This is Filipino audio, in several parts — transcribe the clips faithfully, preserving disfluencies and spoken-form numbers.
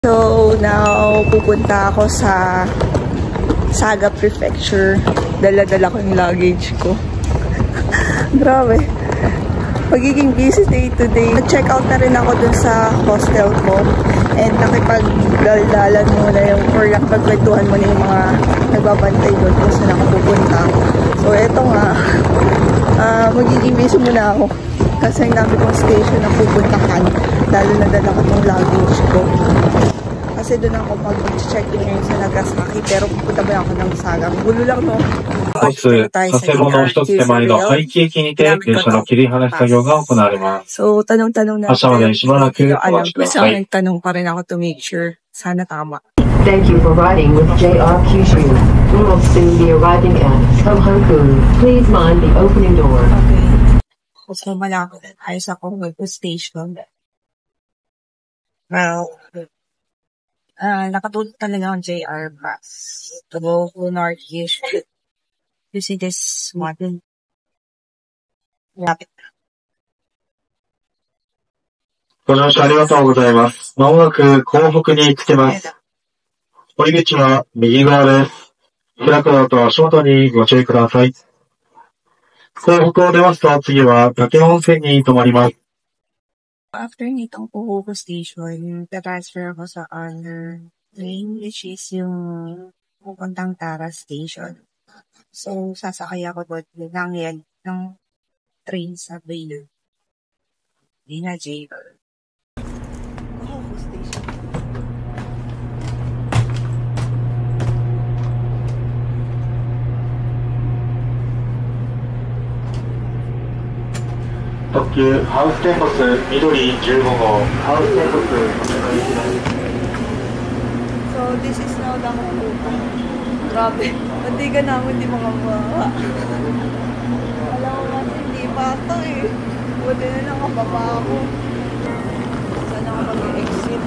So, now, pupunta ako sa Saga Prefecture. Dala-dala ko yung luggage ko. Grabe. Magiging busy day today. Nag-check out na rin ako dun sa hostel ko. And nakipag-daldalan muna yung, or nakipagkwentuhan muna yung mga nagbabantay doon kung saan ako pupunta. So, eto nga. Uh, magiging busy muna ako. Kasi ang dami kong station na pupuntahan. Lalo na dala ko itong luggage ko. Kasi doon ako mag-check in ngayon sa Nagasaki. Pero pupunta ba ako ng Saga? Gulo lang, no? まず、建物の一つ手前の排気駅にて、電車の切り離し作業が行われます。 So, tanong-tanong na. 発車までしばらくお待ちください。 Alam ko, tanong pa rin ako to make sure. Sana tama. Thank you for riding with J R Kyushu. We will soon be arriving at Tohoku. Please mind the opening door. Okay. So, malapit. Ayos ako with the station. Well, uh, nakatulog talaga ang J R bus to go to North Kyushu. You see this one? Lapit. ご乗車ありがとうございます。まもなく港北に着きます。降り口は右側です。開くドアと足元にご注意ください。港北を出ますと次は武雄温泉に停まります。 After nitong Tohoku Station, ta-transfer ako sa other train, which is yung pupuntang Tara Station. So, sasakay ako doon ng yan, ng train sa Baylor. Hindi na J R. Tohoku Station. 特急ハウステンボス緑じゅうご号ハウステンボスお願いします。 So this is now the Hokuto. Grabe. Hindi ka namin di mga mga. Alam ko kasi hindi pa ito eh. Buti na nakababa ako. Saan ako mag-exit?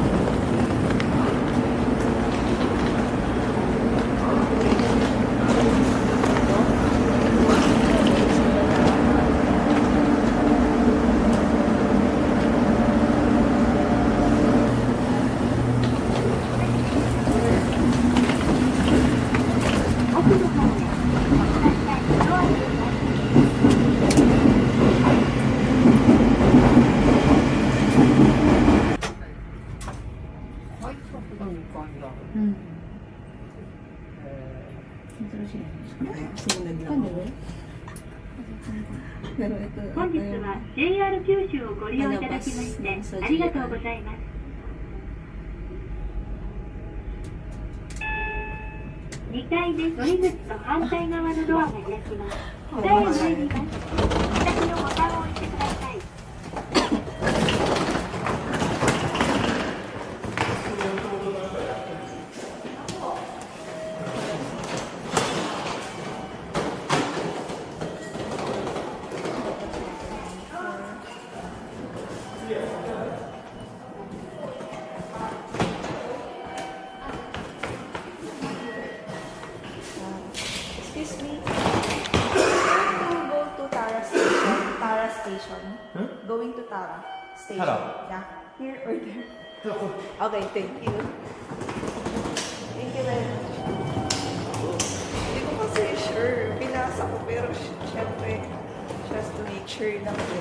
J R 九州をご利用いただきましてありがとうございます。にかいめ乗り口と反対側のドアが開きます。台を参ります。先のボタンを押してください。 Excuse me. To go to Tara Station. Tara Station. Hmm? Going to Tara Station. Tara? Yeah. Here or there? Okay, thank you. Thank you very much. Hindi ko kasi sure. Pinasa ko pero syempre just to make sure na ko.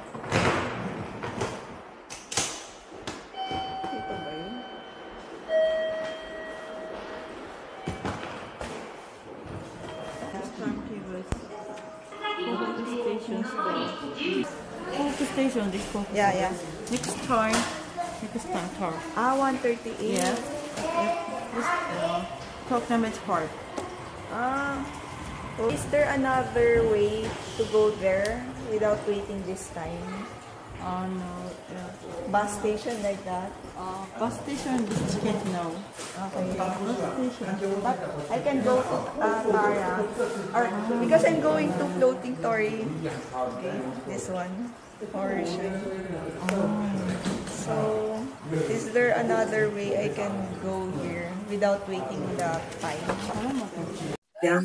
Dito ba yun? Tohoku Station, this Tohoku. Yeah, yeah. Next time, next time, car. Ah, one thirty-eight. Yeah. This uh, talk number part. Ah. Is there another way to go there without waiting this time? Uh, no, yeah. Bus station like that? Uh, bus station, this can't know. Okay. Bus station. But I can go to uh, Tara. Or, because I'm going to Floating Torii. Okay, this one. Portion. So, is there another way I can go here without waiting the time?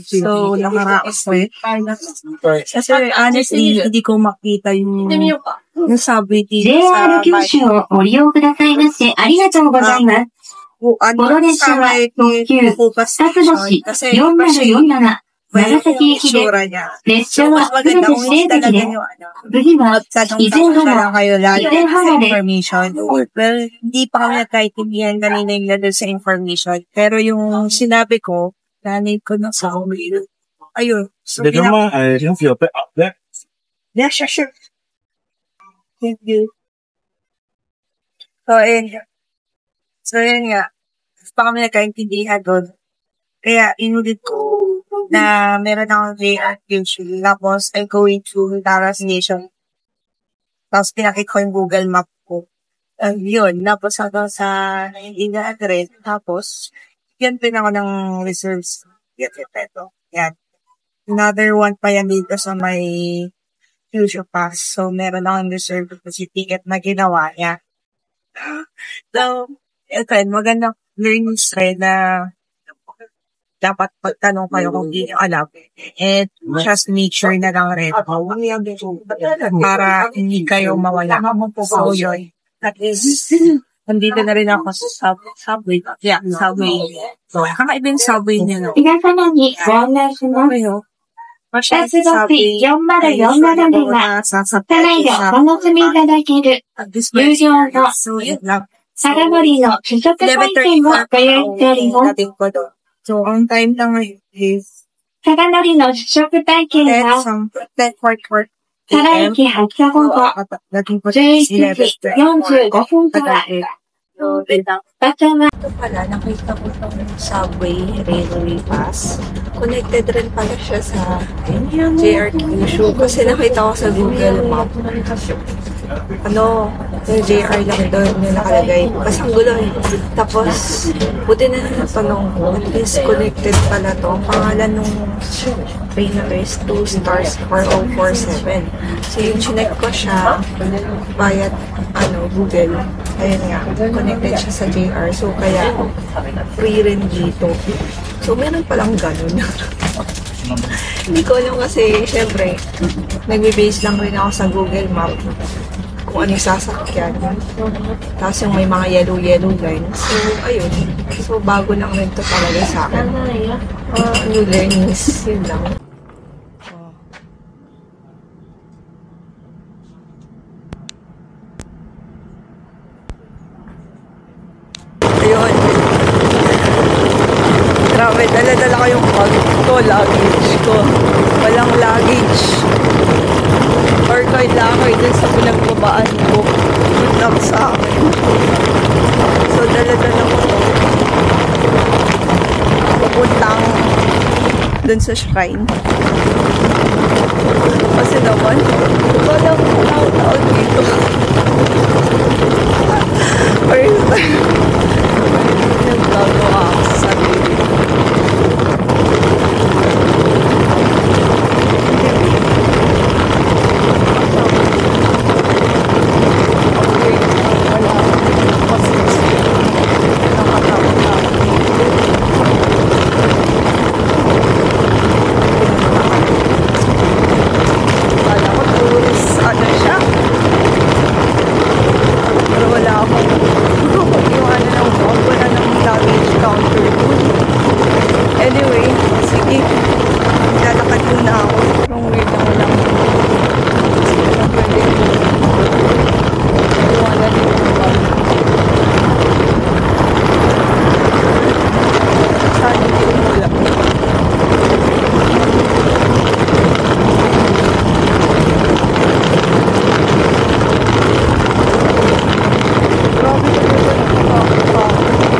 So, nakaraos ko eh. Kasi honestly, hindi ko makita yung yung subway dito ジェイアール sa 九州をご利用くださいましてありがとうございます。 kung ano この列車 sa は may 特急 focus 二つ station. 星 Kasi よん iba 0 siya 4 yung 7 may 長崎駅で itsura niya. 列 So, 車 mas はすべ maganda て kung 指定 talaga 席で yung ano. 次は Tanong 以前 tanong na 原 lang kayo lalo 以前 sa 原で information. Well, hindi pa kami nagkaintindihan kanina yung nandun sa information. Pero yung sinabi ko, nanay ko na sa ulo. Ayun. So, で、で pinap- まあ、えー、よくよって、あ、で、 Yeah, sure, sure. Thank you. So, ayun nga. So, ayun nga. Pa kami nagkaintindihan doon. Kaya, inulit ko na meron akong J R Fusion. Tapos, I'm going to Tara Station. Tapos, pinakit ko yung Google Map ko. Uh, yun. Tapos, hanggang sa hindi na address. Tapos, yan din ako ng reserves. Yan, ito. Yan. Another one pa yan dito sa may Fusion Pass. So, meron akong reserve kasi ticket na ginawa niya. So, ito, magandang learning style na dapat pagtanong kayo kung hindi nyo alam. And just make sure na lang rin para hindi kayo mawala. So, yun. At least, nandito na rin ako sa sub- subway. Yeah, subway. So, kakaibang subway niya. No? 皆様にご案内します。 Ano? バスバスよんまるよんななでは、車内でお楽しみいただける有料の佐賀乗りの試食体験をご用意しております。 So, ang time lang ngayon is 佐賀乗りの試食体験 ten は、 some ten forty-four 佐賀駅発車後の dating po じゅういちじよんじゅうごふんから、場所は Ito pala, nakita ko itong subway railway pass. Connected rin pala siya sa J R Kyushu kasi nakita ko sa Google Map. Ano, yung J R lang doon yung nakalagay. Kasi ang gulo eh. Tapos, buti na natanong ko, at least connected pala to. Ang pangalan nung train na to is two stars four oh four seven. So, yung chinek ko siya via ano, Google. Ayun nga, connected siya sa J R. So, kaya free rin dito. So, meron palang ganun. Hindi ko alam kasi, syempre, nagbe-base lang rin ako sa Google Map kung ano yung sasakyan. Tapos yung may mga yellow-yellow lines. So, ayun. So, bago lang rin to talaga sa akin. Uh, new learnings. Yun lang. Ayun. Grabe, dala-dala ko yung bag ko, luggage ko. Walang luggage. Or kailangan dun sa pinagbabaan ko. Good luck sa akin. So, dala-dala ko to. Pupuntang dun sa shrine. Kasi naman, walang tao-tao dito. First time. Nagbago ako sa sarili. Kala ko tourist, ano siya? Pero wala akong yung ano lang po, wala ng luggage counter doon. Anyway, sige. Lalakad muna ako. Parang weird na wala akong sige na pwede iwanan yung bag. Saan hindi umula? Grabe talaga nakakatawa.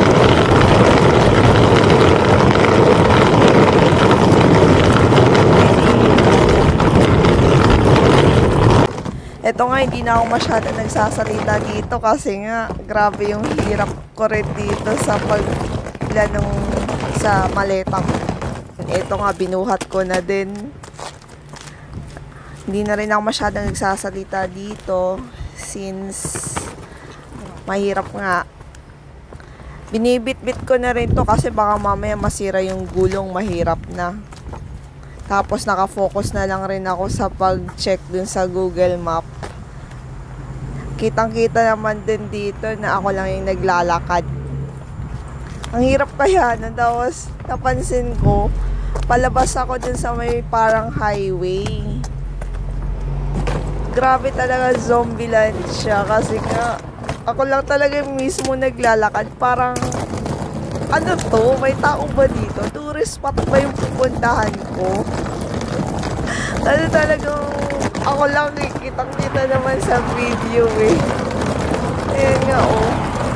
Ito nga, hindi na ako masyado nagsasalita dito kasi nga, grabe yung hirap ko rin dito sa pagla nung sa maleta ko. Ito nga, binuhat ko na din. Hindi na rin ako masyado nagsasalita dito since mahirap nga. Binibit-bit ko na rin to kasi baka mamaya masira yung gulong, mahirap na. Tapos nakafocus na lang rin ako sa pag-check dun sa Google Map. kitang-kita naman din dito na ako lang yung naglalakad. Ang hirap kaya nun. Tapos napansin ko, palabas ako dun sa may parang highway. Grabe talaga, zombie land siya. Kasi nga, ako lang talaga mismo naglalakad. Parang, ano to? May tao ba dito? Tourist spot ba yung pupuntahan ko? Ano talagang, ako lang kitang-kita naman sa video eh. Ayan nga oh.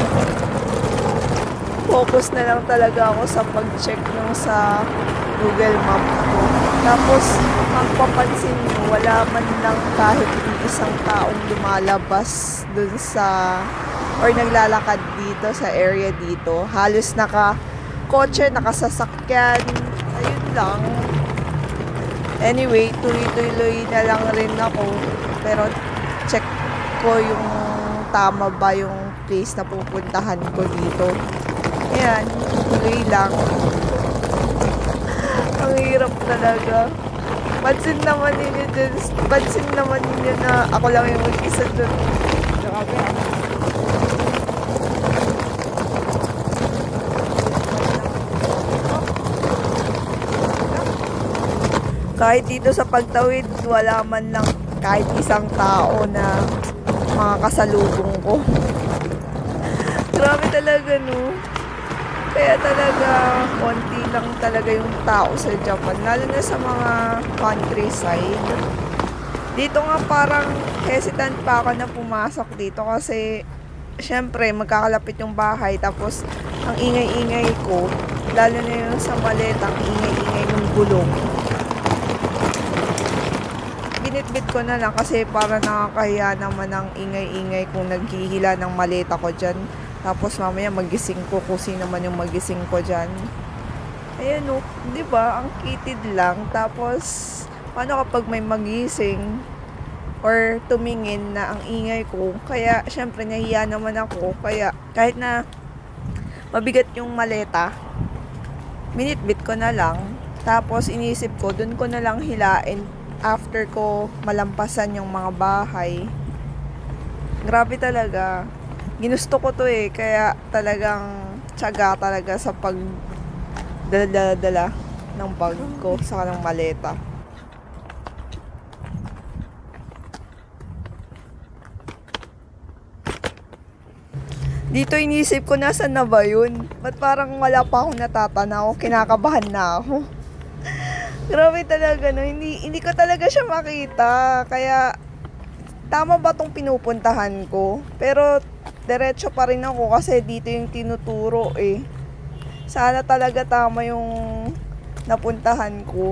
Focus na lang talaga ako sa pag-check nung sa Google Map ko. Tapos, magpapansin nyo, wala man lang kahit isang taong lumalabas dun sa, or naglalakad dito sa area dito. Halos naka-kotse, nakasasakyan. Ayun lang. Anyway, tuloy-tuloy na lang rin ako. Pero, check ko yung tama ba yung place na pupuntahan ko dito. Ayan, tuloy lang. Ang hirap talaga. Pansin naman ninyo dun, pansin naman ninyo na ako lang yung mag-isa dun. Grabe. Kahit dito sa pagtawid, wala man lang kahit isang tao na makakasalubong ko. Grabe talaga, no? Kaya talaga, konti lang talaga yung tao sa Japan. Lalo na sa mga countryside. Dito nga parang hesitant pa ako na pumasok dito kasi syempre magkakalapit yung bahay tapos ang ingay-ingay ko, lalo na yung sa maleta, ang ingay-ingay ng gulong. Binitbit ko na lang kasi para nakakahiya naman ang ingay-ingay kung naghihila ng maleta ko dyan. Tapos mamaya magising ko kung sino man yung magising ko dyan. Ayan o, di ba? Ang kitid lang. Tapos, paano kapag may magising or tumingin na ang ingay ko? Kaya, syempre, nahiya naman ako. Kaya, kahit na mabigat yung maleta, minitbit ko na lang. Tapos, inisip ko, dun ko na lang hilain after ko malampasan yung mga bahay. Grabe talaga. Ginusto ko to eh, kaya talagang tiyaga talaga sa pag dala-dala ng bag ko sa kanang maleta. Dito inisip ko, nasan na ba yun? Ba't parang wala pa akong natatanaw? Kinakabahan na ako. Grabe talaga, no? Hindi, hindi ko talaga siya makita. Kaya, tama ba tong pinupuntahan ko? Pero, diretso pa rin ako kasi dito yung tinuturo eh. Sana talaga tama yung napuntahan ko.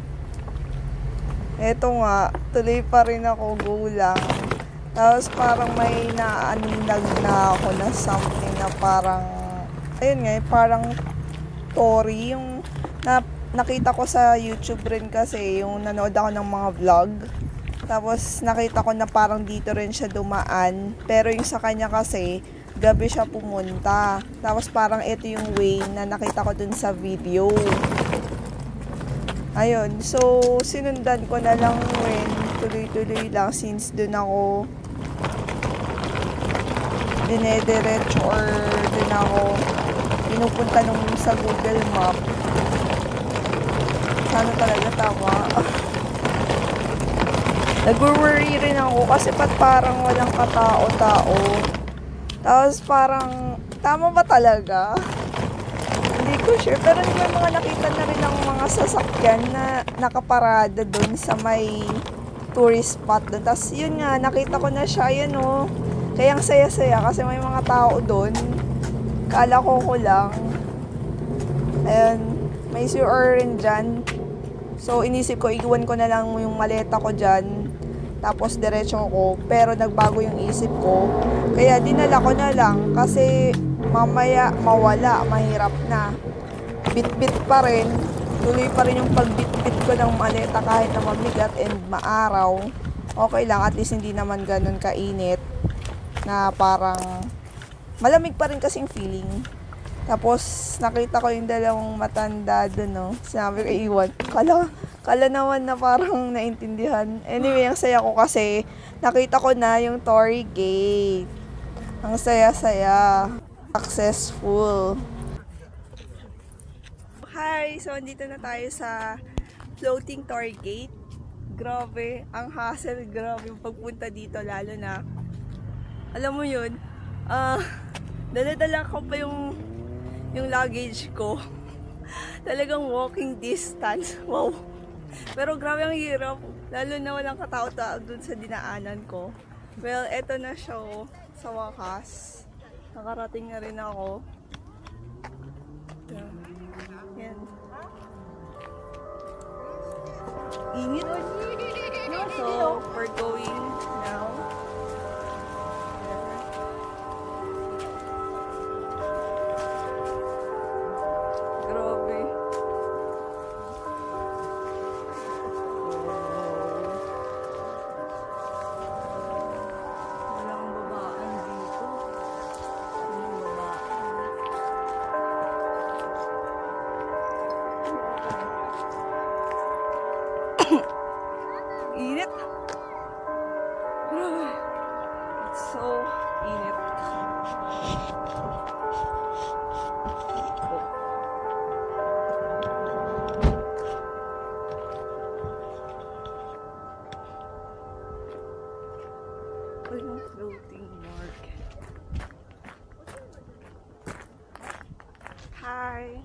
Eto nga, tuloy pa rin ako, go lang. Tapos parang may naaninag na ako na something na parang, ayun nga, parang story. Yung na, nakita ko sa YouTube rin kasi, yung nanood ako ng mga vlog. Tapos, nakita ko na parang dito rin siya dumaan. Pero yung sa kanya kasi, gabi siya pumunta. Tapos, parang ito yung way na nakita ko dun sa video. Ayun. So, sinundan ko na lang rin. Tuloy-tuloy lang since dun ako dinediretso or dun ako pinupunta nung sa Google Map. Sana talaga tama. Nag-worry rin ako kasi pat parang walang katao-tao. Tapos parang, tama ba talaga? Hindi ko sure. Pero may mga nakita na rin ang mga sasakyan na nakaparada doon sa may tourist spot doon. Tapos yun nga, nakita ko na siya, yun o. Kaya ang saya-saya kasi may mga tao doon. Kala ko ko lang. Ayun, may C R rin dyan. So, inisip ko, iwan ko na lang yung maleta ko dyan. Tapos, diretso ko. Pero, nagbago yung isip ko. Kaya, dinala ko na lang. Kasi, mamaya, mawala. Mahirap na. Bit-bit pa rin. Tuloy pa rin yung pagbit-bit ko ng maleta kahit na mabigat and maaraw. Okay lang. At least, hindi naman ganun kainit. Na parang, malamig pa rin kasing feeling. Tapos, nakita ko yung dalawang matanda doon, no? Sinabi ko, iwan. Kala, kala naman na parang naintindihan. Anyway, ang saya ko kasi nakita ko na yung Torii Gate. Ang saya-saya. Successful. Hi! So, andito na tayo sa floating Torii Gate. Grabe. Ang hassle. Grabe yung pagpunta dito. Lalo na, alam mo yun, ah, uh, dala-dala ko pa yung yung luggage ko. Talagang walking distance. Wow. Pero grabe ang hirap. Lalo na walang katao-tao dun sa dinaanan ko. Well, eto na siya oh, sa wakas. Nakarating na rin ako. Yan. Init. So, we're going now. Init. It's so init. Ay, yung floating market. Hi.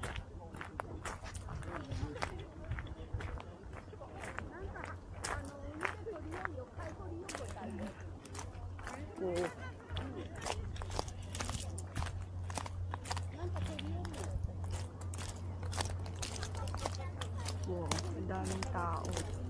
Oh. Wow, ang daming tao.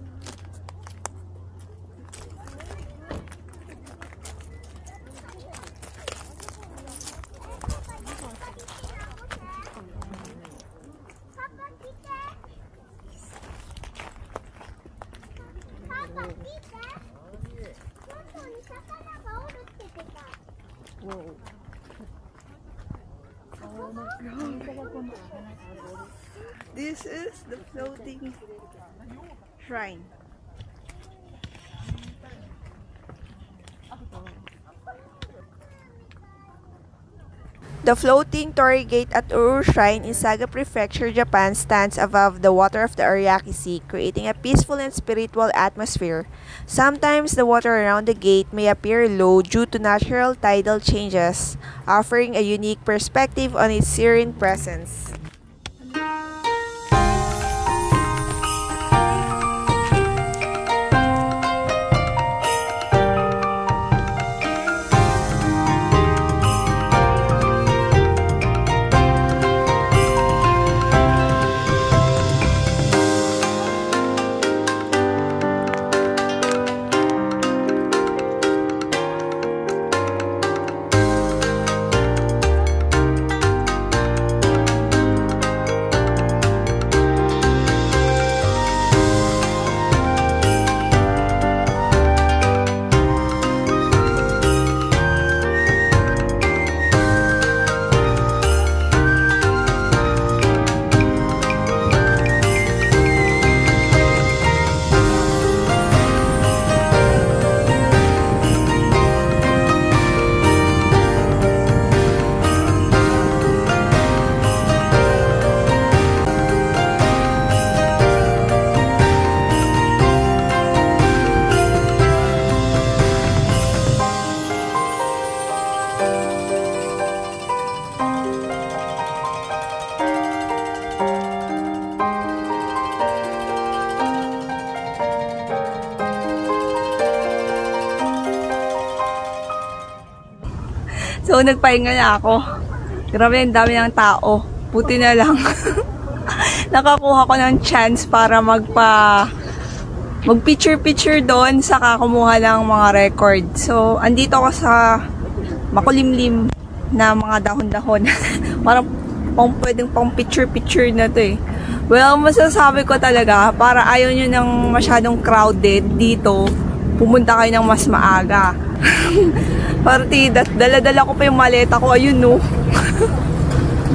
Whoa. Oh my God. This is the floating shrine. The floating Torii Gate at Uru Shrine in Saga Prefecture, Japan stands above the water of the Ariake Sea, creating a peaceful and spiritual atmosphere. Sometimes the water around the gate may appear low due to natural tidal changes, offering a unique perspective on its serene presence. So, nagpahinga na ako. Grabe, ang dami ng tao. Buti na lang. Nakakuha ko ng chance para magpa mag-picture-picture doon, saka kumuha ng mga record. So, andito ako sa makulimlim na mga dahon-dahon. Parang pang pwedeng pang picture-picture na to eh. Well, masasabi ko talaga, para ayaw nyo ng masyadong crowded dito, pumunta kayo ng mas maaga. Partida, dala-dala ko pa yung maleta ko, ayun no.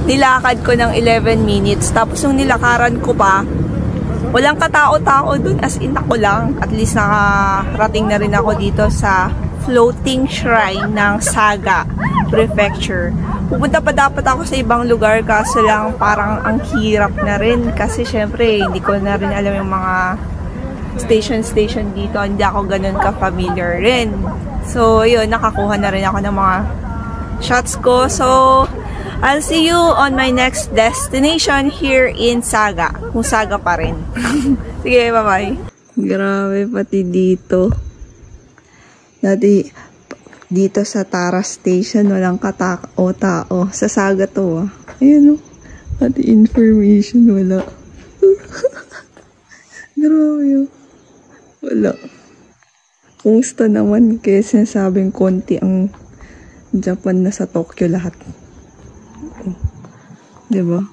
nilakad ko ng eleven minutes. Tapos yung nilakaran ko pa, walang katao-tao dun, as in ako lang. At least nakarating na rin ako dito sa floating shrine ng Saga Prefecture. Pupunta pa dapat ako sa ibang lugar, kaso lang parang ang hirap na rin. Kasi syempre, hindi ko na rin alam yung mga station-station dito. Hindi ako ganun ka-familiar rin. So, yun, nakakuha na rin ako ng mga shots ko. So, I'll see you on my next destination here in Saga. Kung Saga pa rin. Sige, bye-bye. Grabe, pati dito. Dati, dito sa Tara Station, walang katao-tao. Sa Saga to, ah. Ayan, oh. Pati information, wala. Grabe, oh. Wala. Kumusta naman, kaya sinasabing konti ang Japan na sa Tokyo lahat. Diba?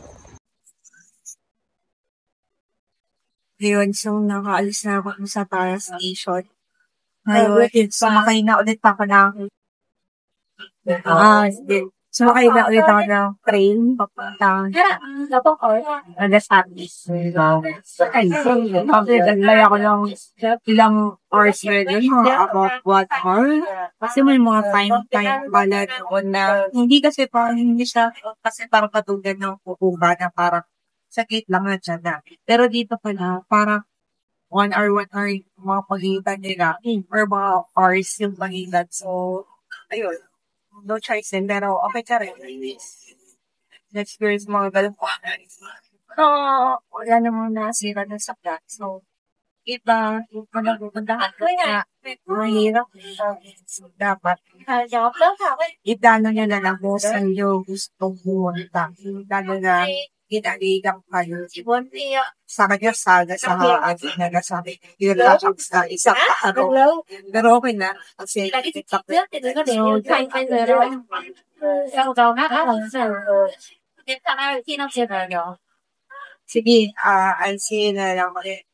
Ngayon, so nakaalis na ako sa Tara Station. Ngayon, sumakay na ulit ako ng ah, sumakay na ulit ako ng train papuntang Alas Artis. Ay, naglay ako ng ilang hours rin. About one hour. Kasi may mga time-time pala doon na hindi kasi parang hindi siya kasi parang katulad ng pupuba na parang sakit lang na dyan na. Pero dito pala, parang one hour, one hour yung mga pagitan nila or mga hours yung pagitan. So, ayun. No choice din. Pero okay ka rin. Na-experience mga ganun po. So, wala namang nasira na sa plan. So, iba, yung panagupundahan ko na mahirap. So, dapat idano nyo na lang mo sa iyo gustong pumunta. Idano na ginaligang kayo. Sa kanya saga sa haan na nasabi. Yun lang sa isang araw. Pero okay na. Kasi itak na. So, sige, uh, I'll see you na lang ulit.